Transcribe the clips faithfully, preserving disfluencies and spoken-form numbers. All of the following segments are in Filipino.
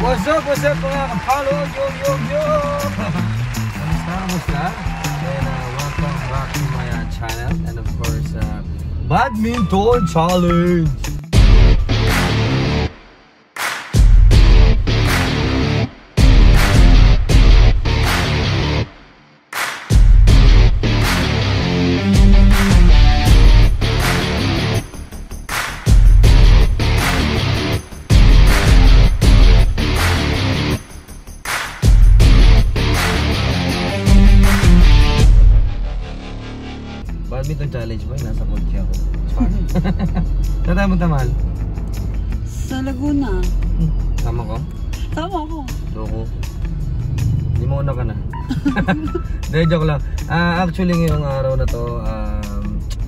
What's up, what's up mga kapalo? Yo, yo, yo! Kamusta, kamusta? And uh, welcome back to my uh, channel. And of course, uh, Badminton Challenge! Badminton challenge ba? Nasa kotse ako. Saan tayo punta, mahal? Sa Laguna. Hmm. Tama ko? Tama ko. Loko. Hindi mo una ka na. Dahil joke lang. Uh, actually ngayong araw na to, um,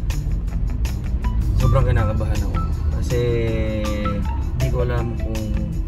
sobrang kinakabahan ako. Kasi hindi ko alam kung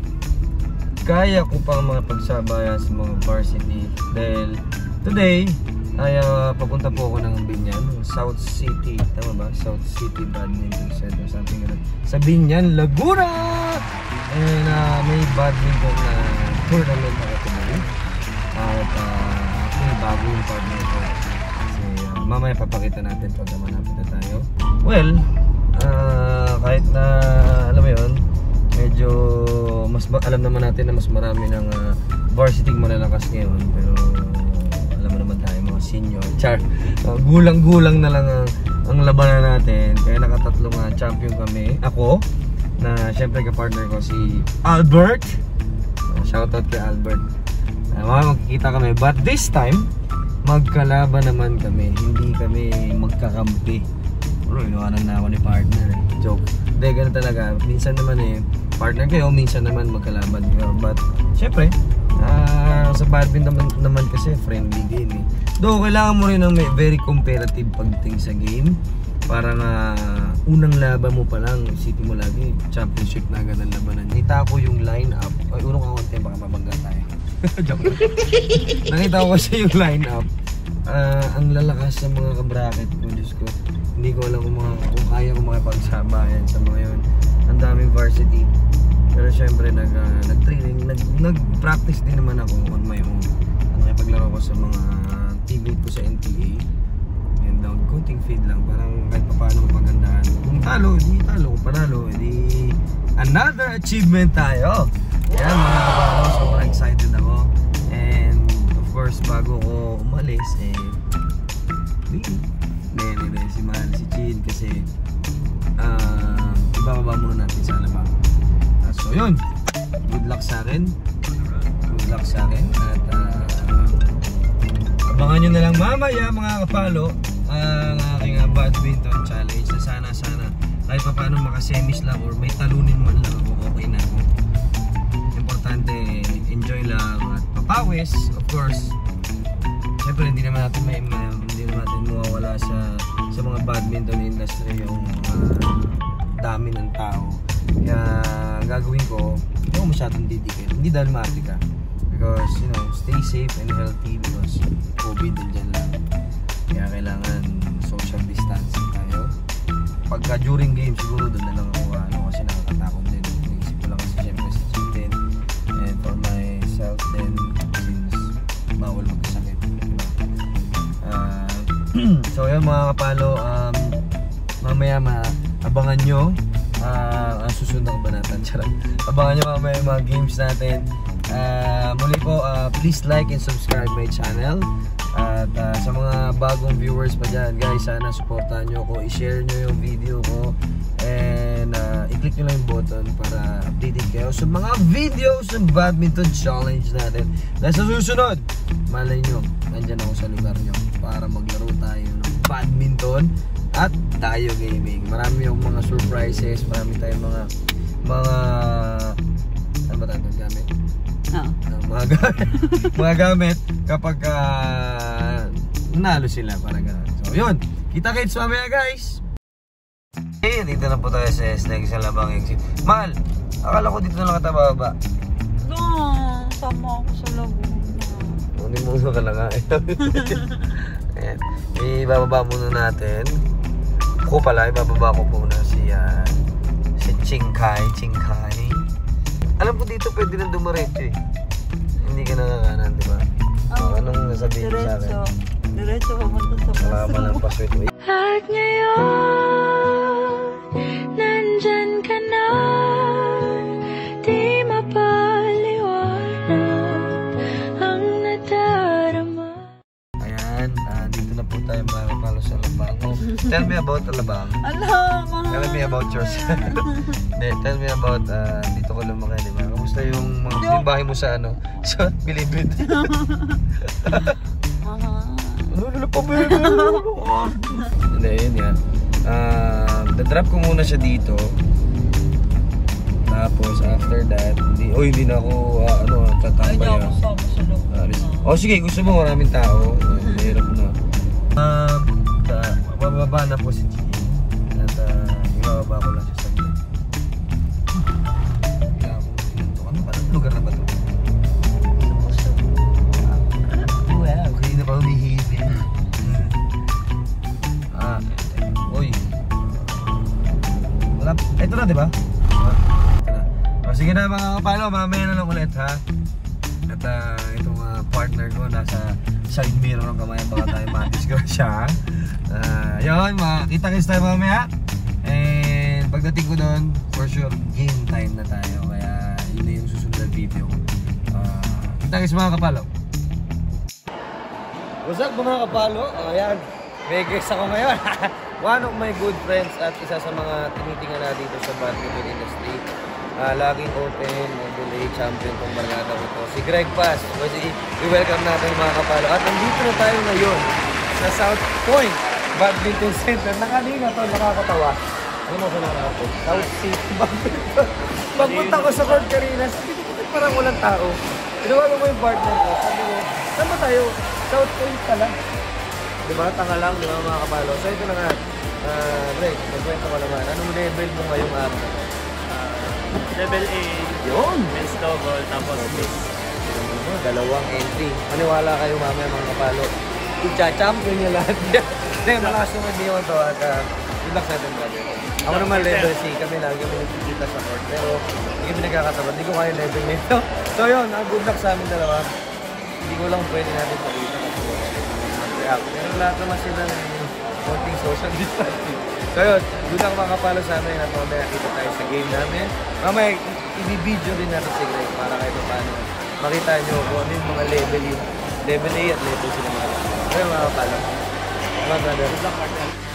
kaya ko pang mga pagsabayan sa mga varsity. Dahil today, ay uh, papunta po ako ng Binyan, South City, tama ba? South City Badminton Center, something like that. Sa Binyan, Laguna! And uh, may badminton na uh, tournament ako tuloy. At uh, actually bago yung partner ko. Kasi uh, mamaya papakita natin pag manapit na tayo. Well, uh, kahit na alam mo yun, medyo mas alam naman natin na mas marami ng uh, varsity malalakas ngayon. Pero alam mo naman tayo mga senior, char, uh, gulang-gulang na lang ang, ang labanan natin. Kaya nakatatlong uh, champion kami. Ako, na syempre ka-partner ko si Albert. Uh, shoutout kay Albert. Uh, mga magkikita kami. But this time, magkalaban naman kami. Hindi kami magkakampi. Pero inuwanan na ako ni partner. Eh. Joke. Hindi, ganun talaga. Minsan naman eh, partner kayo, minsan naman magkalaban kayo. But, syempre, Uh, sa badminton naman, naman kasi friendly game eh. Though kailangan mo rin ng may very competitive pagdating sa game. Para nga unang laban mo pa lang, city mo lagi championship na agad ang labanan. Nakita ko yung line up. Ay, unang kakonti baka mabangga tayo. Joke lang. Nakita ko kasi yung line up. uh, Ang lalakas sa mga kabracket ko. Diyos ko, hindi ko alam kung, mga, kung kaya ko makipagsabayan sa mga yun. Ang daming varsity. Pero syempre nag, uh, nag-training, nag, nag-practice din naman ako on my own. Nakipaglaro ko sa mga teammate ko sa N T A. And down, counting feed lang, parang kahit pa paano mapagandahan. Kung talo, di talo. Kung panalo, di another achievement tayo. Yan mga kaparo, sobrang excited ako. And of course, bago ko umalis, eh, hindi, hindi, si Mahal, si Chin, kasi uh, ibababa muna natin sa labang. So yun, good luck sa akin. Good luck sa akin. At uh, abangan nyo na lang mamaya mga kapalo ang uh, aking uh, badminton challenge na sana sana kahit pa paano makasemis lang or may talunin man lang ako, okay na ako. Importante, enjoy lang at papawis. Of course, syempre hindi naman natin may, may hindi naman natin mawawala sa, sa mga badminton industry yung uh, dami ng tao. Kaya gagawin ko, hindi ako masyadong didikit. Hindi dahil maati ka. Because, you know, stay safe and healthy because COVID din dyan lang. Kaya kailangan social distancing tayo. Pagka during game, siguro doon na lang ako, ano, kasi nakakatakot din. Naisip ko lang kasi syempre sa gym din. And for myself din, since bawal magkasakit. Uh, so yun mga kapalo, um, mamaya maabangan nyo Uh, ang susunod na kabanatan. Charot. Abangan nyo mamaya yung mga games natin. Uh, muli po, uh, please like and subscribe my channel. At uh, sa mga bagong viewers pa dyan, guys, sana supportahan nyo ako. I-share nyo yung video ko. And uh, i-click nyo lang yung button para updated kayo sa mga videos ng badminton challenge natin. Dahil sa susunod, malay nyo, nandyan ako sa lugar nyo para maglaro tayo ng badminton at tayo gaming. Marami yung mga surprises, marami tayong mga mga ano ba tayo gamit? Oo. Uh, mga gamit. mga gamit kapag uh, nanalo sila, parang gano'n. So yun, kita-kits mamaya guys. Eh, dito na po tayo sa S-Leg sa Labang Exit. Mahal, akala ko dito na lang katababa. No, sama ako sa Laguna. Hindi mo ka lang nga. Ayan, ibababa muna natin. Ko pala, ibababa ko muna si uh, si Chingkai, Chingkai. Alam ko dito dito pwede nang dumiretso eh. Hindi ka nakakanan, di ba? Oh, anong nasabihin mo sa akin? Diretso. Diretso pamunta sa Wala ka pa puso. ng pasway. At ngayon, nandyan ka na, di mapaliwanag ang nadarama. Ayan, ah, dito na po tayo mga kapalo sa Alabang. Oh, tell me about Alabang. Ala, mahal. Tell me about yours. Hindi, tell me about, ah, dito ko lumaki, di ba? Kamusta yung mga bahay mo sa ano? Sa Bilibid. Mahal. Ano, ano pa ba yun? Hindi, yun yan. Ah, dadrop ko muna siya dito. Tapos, after that, hindi, oh, hindi na ako, ah, ano, Ay, tatambay. di ako ah. sama sa loob. Alis. Oh, sige, gusto mo maraming tao. Oh, mahirap na. Um, uh, mababa na po si Gigi. At uh, ibababa ko lang siya sa gilid. Ano ba? Anong lugar na ba ito? Wow, kanina pa humihili. Hmm. Ah, uy. Wala, ito na, di ba? Ah, ito na. Oh, sige na mga kapalo, mamaya na lang ulit ha. At uh, itong uh, partner ko nasa side mirror ng kamay, baka tayo ma-disgrasya. Uh, yun, makita-kits tayo mamaya. And pagdating ko doon, for sure, game time na tayo. Kaya yun na yung susunod na video. Uh, kita-kits mga kapalo. What's up mga kapalo? O yan, may guest ako ngayon. One of my good friends at isa sa mga tinitingala dito sa badminton industry. Uh, laging open, L A champion kung barkada ko to. Si Greg Paz. Pwede i-welcome natin mga kapalo. At nandito na tayo ngayon sa South Point Badminton Center. Nakanina to, nakakatawa. Ano mo sa nakakatawa? South City Badminton. Pagpunta ko sa court kanina, sabi ko, bakit parang walang tao? Tinawagan mo yung partner ko. Sabi ko, saan ba tayo? South Point pala. Diba? Tanga lang, diba mga kapalo? So ito na nga. Uh, Greg, magkwento ko naman. Anong level mo ngayong araw? Level A, Yun! men's double, tapos miss. Oh, dalawang entry. Maniwala kayo mamaya mga kapalo. I-champion niya lahat yan. Hindi, mga kasunod niyo ito at uh, good luck sa atin brother. Ako naman level C. Kami lagi kami nagkikita sa court. Pero hindi kami nagkakatapat. Hindi ko kaya level nito. So yun, uh, good luck sa amin dalawa. Hindi ko lang pwede natin pakita kasi mag-react. Pero lahat naman sila ng konting social distancing. So yun, good luck mga kapalo sa amin at mamaya kita tayo sa game namin. Mamaya i-video din natin si Greg para kahit paano makita nyo kung ano yung mga level yung level A at level C na mga kapalo. So yun mga kapalo. Mga brother.